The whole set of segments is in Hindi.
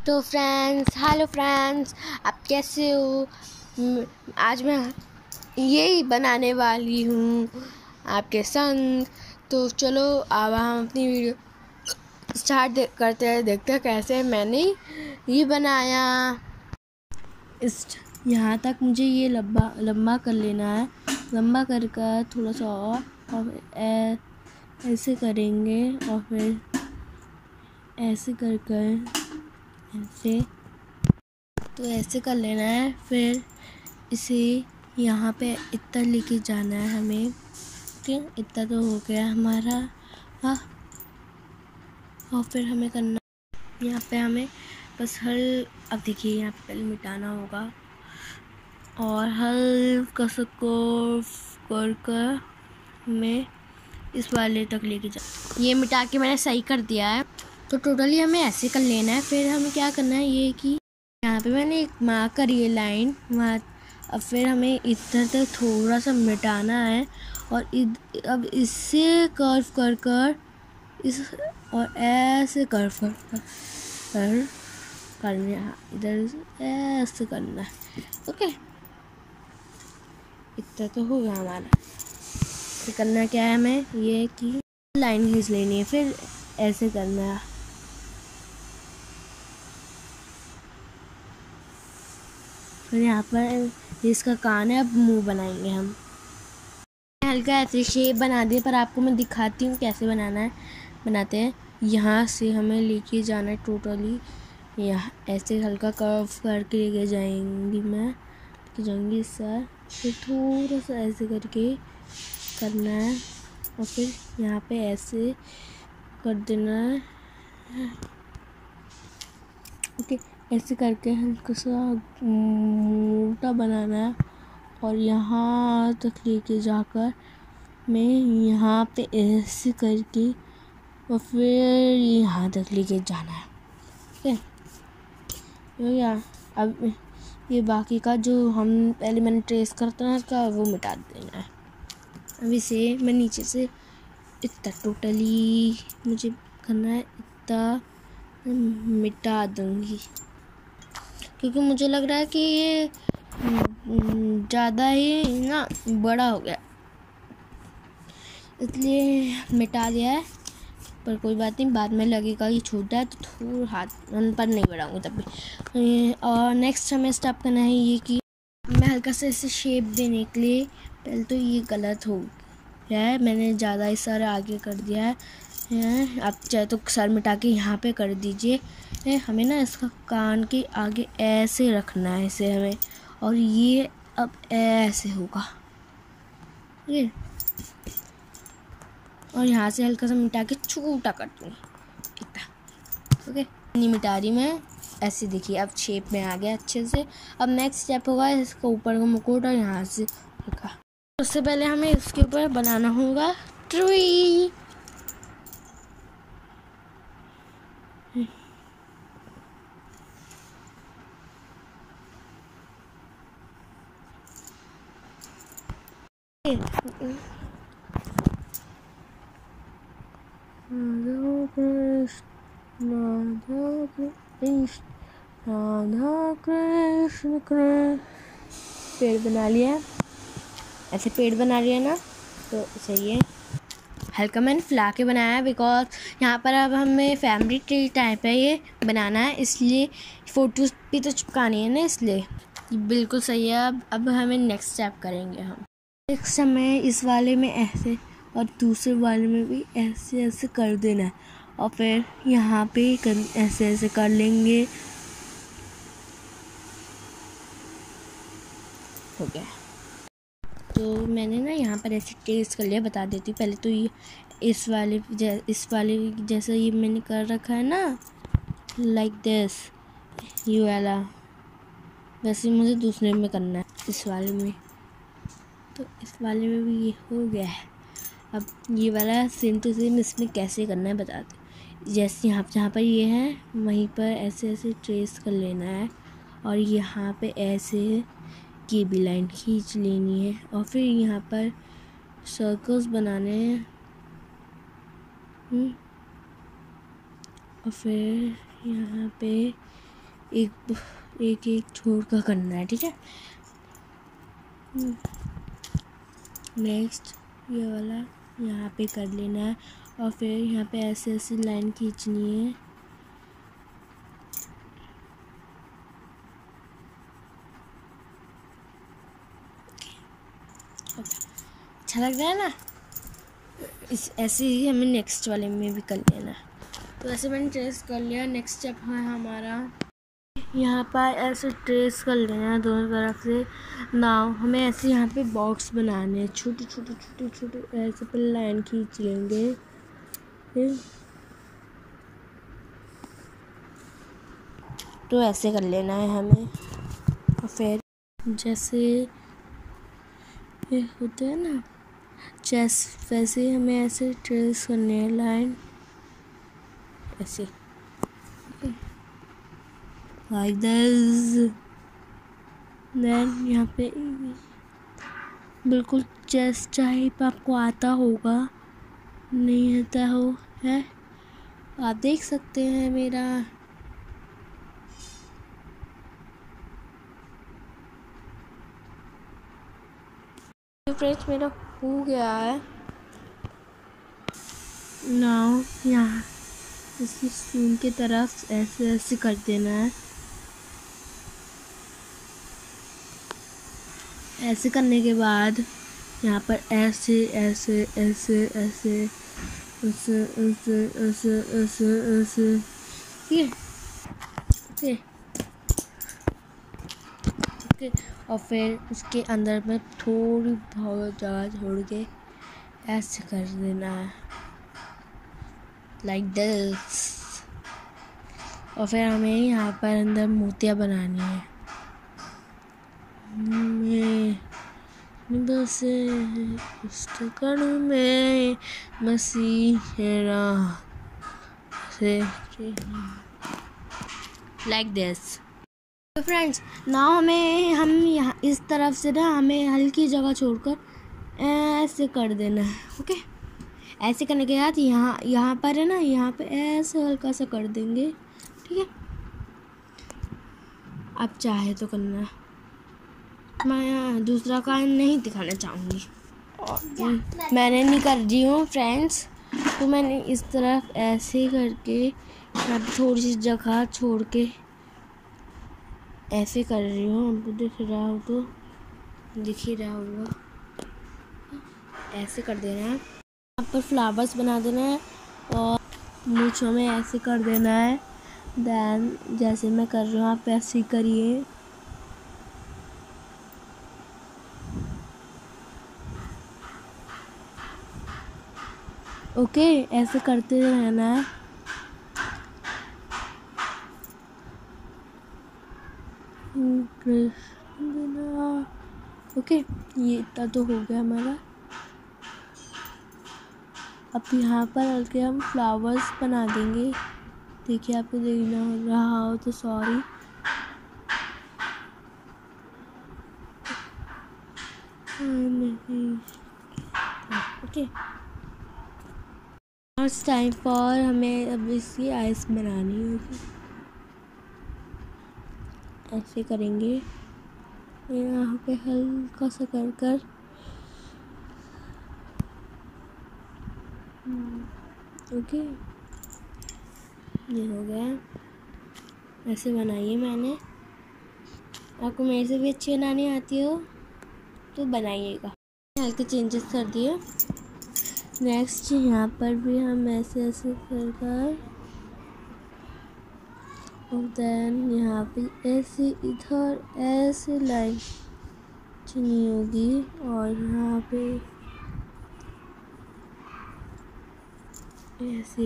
तो फ्रेंड्स, हेलो फ्रेंड्स, आप कैसे हो? आज मैं यही बनाने वाली हूँ आपके संग। तो चलो अब हम अपनी वीडियो स्टार्ट करते हैं। देखते हैं कैसे मैंने ये बनाया। इस यहाँ तक मुझे ये लंबा कर लेना है। लंबा कर थोड़ा सा और ऐसे करेंगे और फिर ऐसे ऐसे, तो ऐसे कर लेना है। फिर इसे यहाँ पे इतना लेके जाना है हमें। ठीक, इतना तो हो गया हमारा। हाँ, और फिर हमें करना यहाँ पे हमें बस अब देखिए यहाँ पे पहले मिटाना होगा और हल्का सा कर हमें इस वाले तक लेके जा। ये मिटा के मैंने सही कर दिया है। तो टोटली हमें ऐसे कर लेना है। फिर हमें क्या करना है, ये कि यहाँ पे मैंने एक मार्क करी है लाइन वहाँ। अब फिर हमें इधर तक थोड़ा सा मिटाना है और अब इससे कर्व कर इस और ऐसे कर्व कर करना, इधर ऐसे करना है। ओके, इतना तो हो गया हमारा। फिर करना क्या है, हमें ये कि लाइन खींच लेनी है, फिर ऐसे करना है। फिर यहाँ पर इसका कान है। अब मुंह बनाएंगे हम। हल्का ऐसे शेप बना दिए, पर आपको मैं दिखाती हूँ कैसे बनाते हैं। यहाँ से हमें लेके जाना है टोटली। यहाँ ऐसे हल्का कर्व करके लेके जाएंगी सर। फिर थोड़ा सा ऐसे करके करना है और फिर यहाँ पे ऐसे कर देना है। ओके, ऐसे करके हल्का सा मोटा बनाना है और यहाँ तक लेके जाकर मैं यहाँ पे ऐसे करके और फिर यहाँ तक लेके जाना है। ठीक है या अब ये बाकी का जो हम पहले मैंने ट्रेस करता है उसका वो मिटा देना है। अब इसे मैं नीचे से इतना टोटली मुझे करना है, इतना मिटा दूँगी क्योंकि मुझे लग रहा है कि ये ज़्यादा ही ना बड़ा हो गया, इसलिए मिटा दिया है। पर कोई बात नहीं, बाद में लगेगा कि छोटा है तो थोड़ा हाथ पर नहीं बढ़ाऊँगी तब भी। और नेक्स्ट हमें स्टेप करना है ये कि मैं हल्का सा इसे शेप देने के लिए, पहले तो ये गलत हो गया है, मैंने ज़्यादा ही सर आगे कर दिया है। आप चाहे तो सर मिटा के यहाँ पे कर दीजिए। हमें ना इसका कान के आगे ऐसे रखना है इसे हमें, और ये अब ऐसे होगा ये। और यहाँ से हल्का सा मिटा के छोटा कर दूँगी इतना। ओके, नहीं मिटा रही मैं, ऐसे देखिए अब शेप में आ गया अच्छे से। अब नेक्स्ट स्टेप होगा इसका ऊपर का मुकुट और यहाँ से हल्का। उससे पहले हमें इसके ऊपर बनाना होगा ट्री। राधा कृष्ण कृष्ण। पेड़ बना लिया, ऐसे पेड़ बना लिया ना, तो सही है। हल्का मैंने फुला के बनाया है बिकॉज यहाँ पर अब हमें फैमिली ट्री टाइप है ये बनाना है, इसलिए फ़ोटोज़ भी तो चिपकानी है ना, इसलिए बिल्कुल सही है। अब हमें नेक्स्ट स्टेप करेंगे हम। एक समय इस वाले में ऐसे और दूसरे वाले में भी ऐसे ऐसे कर देना है और फिर यहाँ पे ऐसे ऐसे कर लेंगे। हो गया। तो मैंने ना यहाँ पर ऐसे टेस्ट कर लिया, बता देती हूँ पहले तो। ये इस वाले जैसा ये मैंने कर रखा है ना, लाइक दिस, ये वाला, वैसे मुझे दूसरे में करना है, इस वाले में। तो इस वाले में भी ये हो गया है। अब ये वाला सेम टू सेम इसमें कैसे करना है बताते। जैसे जहाँ पर ये है वहीं पर ऐसे ऐसे ट्रेस कर लेना है और यहाँ पे ऐसे की भी लाइन खींच लेनी है और फिर यहाँ पर सर्कल्स बनाने हैं। और फिर यहाँ पे एक एक एक छोड़ कर करना है, ठीक है। नेक्स्ट ये वाला यहाँ पे कर लेना है और फिर यहाँ पे ऐसे ऐसे लाइन खींचनी है। अच्छा लग रहा है ना। इस ऐसे ही हमें नेक्स्ट वाले में भी कर लेना है। तो ऐसे मैंने ट्रेस कर लिया। नेक्स्ट स्टेप है हमारा यहाँ पर ऐसे ट्रेस कर लेना है दोनों तरफ से। नाउ हमें ऐसे यहाँ पे बॉक्स बनाने हैं, छोटे छोटे छोटे छोटे ऐसे पर लाइन खींच लेंगे। तो ऐसे कर लेना है हमें। और फिर जैसे ये होते हैं ना चेस्ट, वैसे हमें ऐसे ट्रेस करने हैं लाइन ऐसे, लाइक दिस। देन यहाँ पे बिल्कुल चेस्ट टाइप आपको आता होगा, नहीं आता हो है, आप देख सकते हैं मेरा। फ्रेंड्स मेरा हो गया है। नाउ यहाँ इसी स्पून की तरफ ऐसे ऐसे कर देना है। ऐसे करने के बाद यहाँ पर ऐसे ऐसे ऐसे ऐसे ऐसे ऐसे ऐसे ऐसे ऐसे, ठीक है। और फिर उसके अंदर में थोड़ी बहुत जगह छोड़ के ऐसे कर देना है, लाइक दिस। और फिर हमें यहाँ पर अंदर मोतियाँ बनानी है। बसे कणों में मसीहा से, लाइक दिस। तो फ्रेंड्स नाउ हम यहाँ इस तरफ से ना हमें हल्की जगह छोड़कर ऐसे कर देना है, ओके। ऐसे करने के बाद यहाँ पर है ना, यहाँ पे ऐसे हल्का सा कर देंगे, ठीक है। आप चाहे तो करना, मैं दूसरा काम नहीं दिखाना चाहूँगी, मैंने नहीं कर रही हूँ फ्रेंड्स। तो मैंने इस तरफ ऐसे करके यहाँ पे थोड़ी सी जगह छोड़ के ऐसे कर रही हूँ। आपको दिख रहा हो तो दिख ही रहा होगा, ऐसे कर देना है। यहाँ पर फ्लावर्स बना देना है और मूंछों में ऐसे कर देना है। देन जैसे मैं कर रही हूँ आप ऐसे ही करिए। ओके, ऐसे करते रहना है। ओके, ये इतना तो हो गया हमारा। अब यहाँ पर हल्के हम फ्लावर्स बना देंगे। देखिए आपको देखना हो रहा हो तो sorry. Okay, it's time for हमें अब इसकी आइस बनानी होगी। ऐसे करेंगे, यहाँ पे हल्का सा कर ओके, ये हो गया। ऐसे बनाइए। मैंने आपको मेरे से भी अच्छी बनानी आती हो तो बनाइएगा। हल्के चेंजेस कर दिए। नेक्स्ट यहाँ पर भी हम ऐसे ऐसे कर और देन यहाँ पे ऐसे इधर ऐसे लाइन चुनी होगी और यहाँ पे ऐसे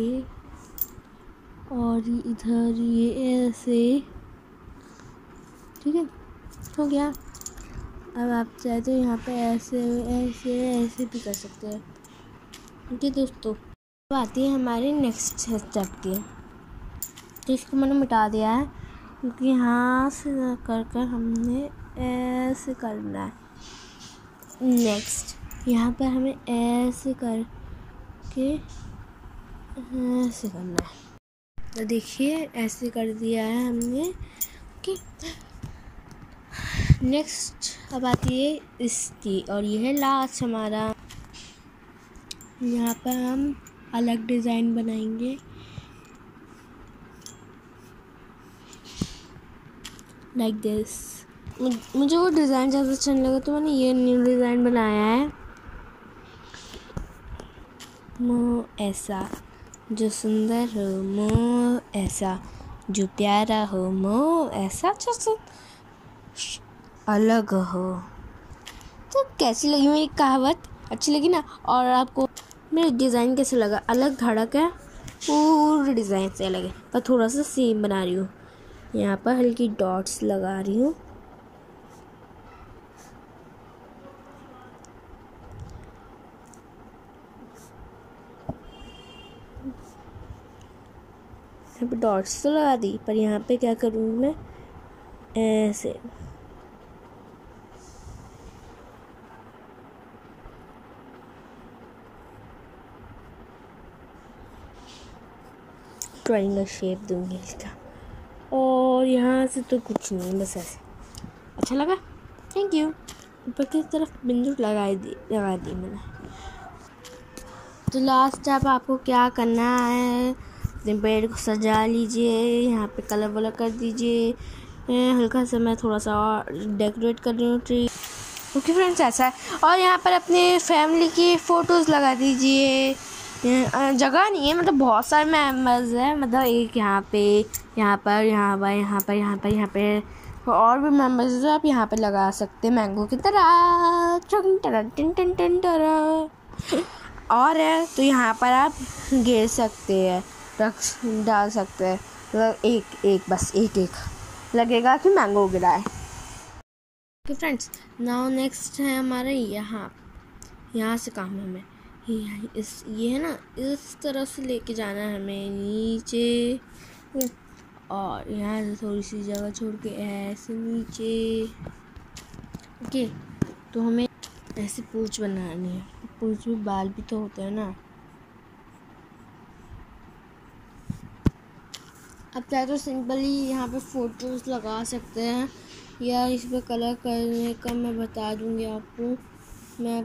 और इधर ये ऐसे, ठीक है, हो गया। अब आप चाहे तो यहाँ पे ऐसे ऐसे ऐसे भी कर सकते हैं। ओके दोस्तों, अब आती है हमारी नेक्स्ट स्टेप की। तो इसको मैंने मिटा दिया है क्योंकि यहाँ से कर हमने ऐसे करना है। नेक्स्ट यहाँ पर हमें ऐसे करके ऐसे करना है। तो देखिए ऐसे कर दिया है हमने ओके, नेक्स्ट अब आती है इसकी, और ये है लास्ट हमारा। यहाँ पर हम अलग डिज़ाइन बनाएंगे लाइक दिस। मुझे वो डिज़ाइन ज़्यादा अच्छा नहीं लगा तो मैंने ये न्यू डिज़ाइन बनाया है। मोह ऐसा जो सुंदर हो, मोह ऐसा जो प्यारा हो, मोह ऐसा जो अलग हो। तो कैसी लगी मेरी कहावत? अच्छी लगी ना? और आपको मेरा डिज़ाइन कैसे लगा? अलग धड़क है, पूरी डिज़ाइन से अलग है, पर थोड़ा सा सेम बना रही हूँ। यहाँ पर हल्की डॉट्स लगा रही हूँ। यहाँ पे डॉट्स तो लगा दी, पर यहाँ पे क्या करूँगी मैं, ऐसे ट्रायंगल शेप दूंगी इसका। और यहाँ से तो कुछ नहीं, बस ऐसे। अच्छा लगा? Thank you. ऊपर की तरफ बिंदु लगा दी मैंने। तो लास्ट स्टेप आपको क्या करना है, अपने बेड को सजा लीजिए, यहाँ पे कलर वलर कर दीजिए। हल्का सा मैं थोड़ा सा और डेकोरेट कर रही हूँ ट्री। ओके फ्रेंड्स, ऐसा है। और यहाँ पर अपने फैमिली की फ़ोटोज़ लगा दीजिए। जगह नहीं है, मतलब बहुत सारे मेम्बर्स हैं, मतलब एक यहाँ पे, यहाँ पर, यहाँ पर, यहाँ पर, यहाँ पर, यहाँ पे और भी मेम्बर्स हैं, आप यहाँ पे लगा सकते हैं मैंगो की तरह। और है तो यहाँ पर आप गिर सकते हैं, रख डाल सकते हैं, मतलब एक बस एक लगेगा कि मैंगो गिरा है। ओके फ्रेंड्स, नाउ नेक्स्ट है हमारा यहाँ से काम है हमें ये है ना, इस तरह से लेके जाना है हमें नीचे, और यहाँ से थोड़ी सी जगह छोड़ के ऐसे नीचे। ओके, तो हमें ऐसे पूंछ बनानी है। पूंछ में बाल भी तो होते हैं ना। अब चाहे तो सिंपली यहाँ पे फ़ोटोज़ लगा सकते हैं, या इस पर कलर करने का मैं बता दूँगी आपको। मैं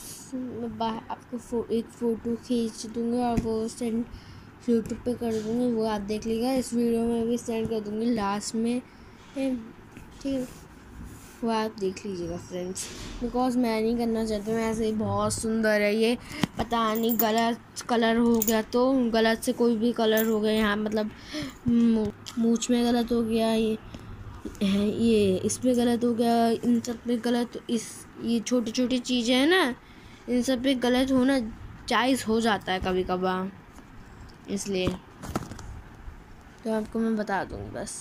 आपको एक फ़ोटो खींच दूँगी और वो सेंड यूट्यूब पे कर दूँगी, वो आप देख लीजिएगा। इस वीडियो में भी सेंड कर दूँगी लास्ट में, ठीक है? वो आप देख लीजिएगा फ्रेंड्स, बिकॉज मैं नहीं करना चाहती, मैं ऐसे ही बहुत सुंदर है ये। पता नहीं गलत कलर हो गया तो, गलत से कोई भी कलर हो गया यहाँ, मतलब मूंछ में गलत हो गया, ये इसमें गलत हो गया, इन सब पे गलत, ये छोटी छोटी चीज़ें हैं ना, इन सब पे गलत होना जायज़ हो जाता है कभी कभार, इसलिए तो आपको मैं बता दूँगी बस।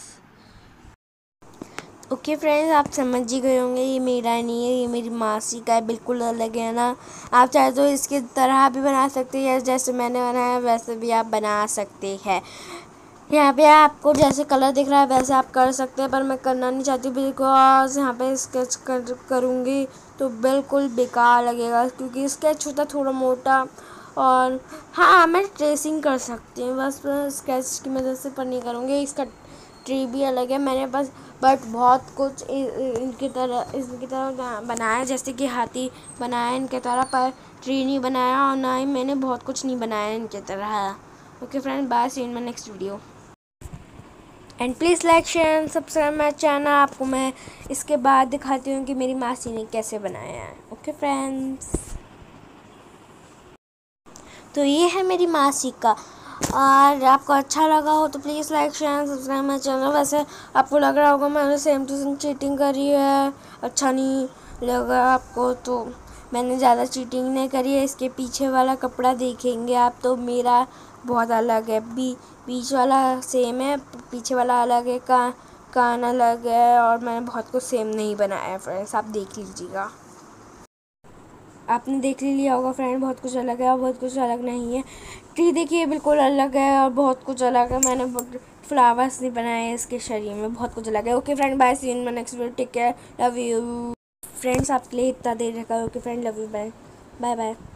ओके फ्रेंड्स, आप समझ ही गए होंगे, ये मेरा नहीं है, ये मेरी मासी का है, बिल्कुल अलग है ना। आप चाहे तो इसके तरह भी बना सकते हैं, जैसे मैंने बनाया वैसे भी आप बना सकते हैं। यहाँ पे आपको जैसे कलर दिख रहा है वैसे आप कर सकते हैं, पर मैं करना नहीं चाहती बिकॉज यहाँ पे स्केच करूँगी तो बिल्कुल बेकार लगेगा, क्योंकि स्केच होता है थोड़ा मोटा। और हाँ, मैं ट्रेसिंग कर सकती हूँ, बस स्केच की मदद से, पर नहीं करूँगी। इसका ट्री भी अलग है, मैंने बस बट बहुत कुछ इनकी तरह बनाया, जैसे कि हाथी बनाया इनके तरह, पर ट्री नहीं बनाया, और ना ही मैंने बहुत कुछ नहीं बनाया इनके तरह। Okay friend, bye, see you in my next video, and please like share and subscribe my channel. आपको मैं इसके बाद दिखाती हूँ कि मेरी मासी ने कैसे बनाया है। ओके फ्रेंड्स, तो ये है मेरी मासी का, और आपको अच्छा लगा हो तो please like share and subscribe my channel. वैसे आपको लग रहा होगा मैंने सेम टू सेम चीटिंग करी है, अच्छा नहीं लगा आपको, तो मैंने ज़्यादा चीटिंग नहीं करी है। इसके पीछे वाला कपड़ा देखेंगे आप तो मेरा बहुत अलग है, बीच वाला सेम है, पीछे वाला अलग है, कान अलग है, और मैंने बहुत कुछ सेम नहीं बनाया है फ्रेंड्स, आप देख लीजिएगा। आपने देख लिया होगा फ्रेंड, बहुत कुछ अलग है और बहुत कुछ अलग नहीं है। ट्री देखिए बिल्कुल अलग है और बहुत कुछ अलग है, मैंने फ्लावर्स नहीं बनाए इसके शरीर में, बहुत कुछ अलग है। Okay friend, bye, see you in my next video, take care, love you friends. आपके लिए इतना देर रखा। Okay friend, love you, bye bye bye.